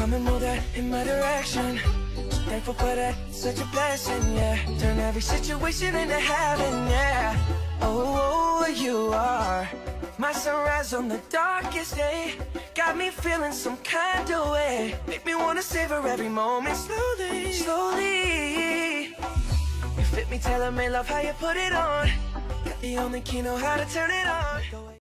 come and move that in my direction. So thankful for that, it's such a blessing, yeah. Turn every situation into heaven, yeah. Oh, you are my sunrise on the darkest day. Got me feeling some kind of way. Make me wanna savor every moment slowly, slowly. You fit me, tailor-made, love how you put it on. Got the only key, know how to turn it on.